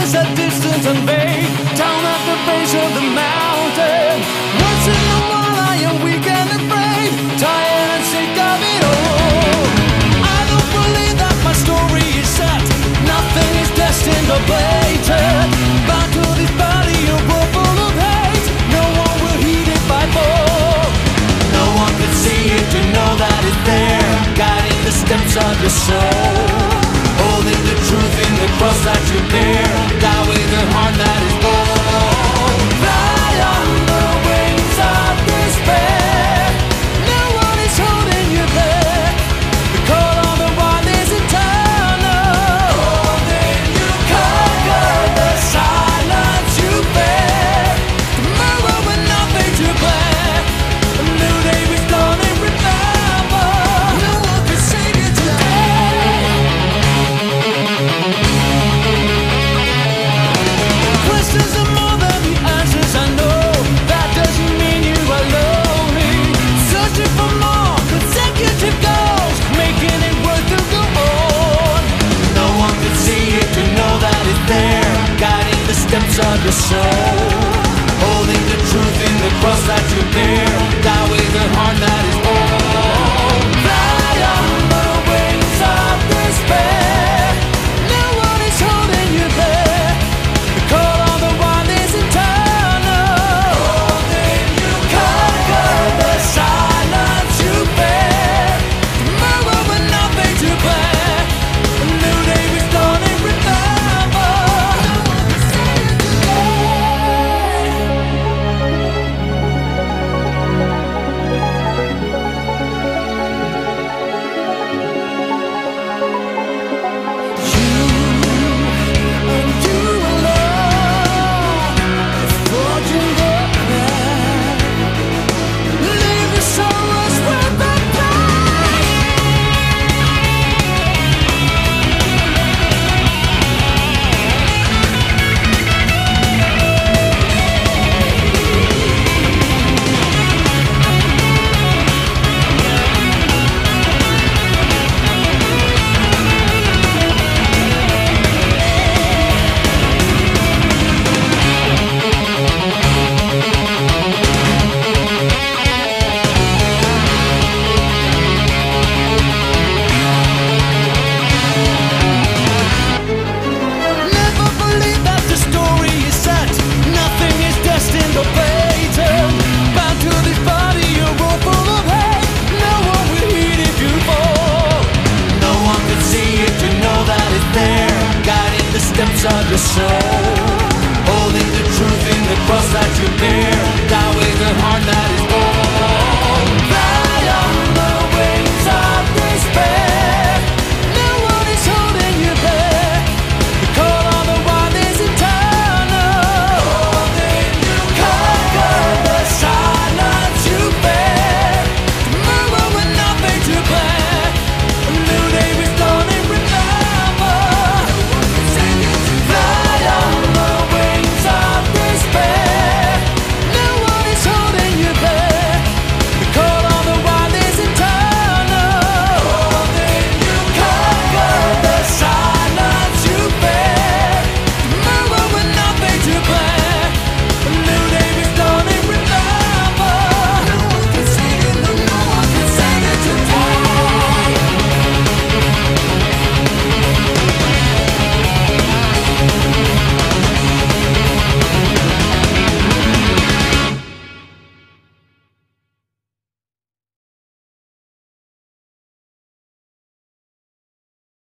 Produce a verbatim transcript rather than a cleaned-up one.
is a distant and vague down at the base of the mountain. Once in a while I am weak and afraid, tired and sick of it all. I don't believe that my story is set, nothing is destined or blatant. Bound to this body a world full of hate, no one will heed it by fall. No one can see it to know that it's there, guiding the steps of your soul. Holding the truth in the cross that you bear, die with a heart that is bold. Fly on the wings of despair, no one is holding you there. The call on the wild is eternal. Holding you, conquer the silence you bear. Tomorrow with nothing to bear, a new day is dawning, remember. No one can save you today. Questions are more than the answers, I know. That doesn't mean you are lonely. Searching for more consecutive goals, making it worth to go on. No one can see it to know that it's there, guiding the steps of your soul. Holding the truth in the cross that you bear, die with a heart that is bold. Fly on the wings of despair, no one is holding you there. The call on the wild is eternal. Holding you, conquer the silence you bear. Tomorrow with nothing to bear, a new day is dawning, remember. No one can say it today. You and you alone, forging the path. Leave your sorrows with the Never believe that the story is set, nothing is destined or fated. Bound to this body a road full of hate, no one will heed if you fall. No one can see it to know that it's there, guiding the steps of your soul.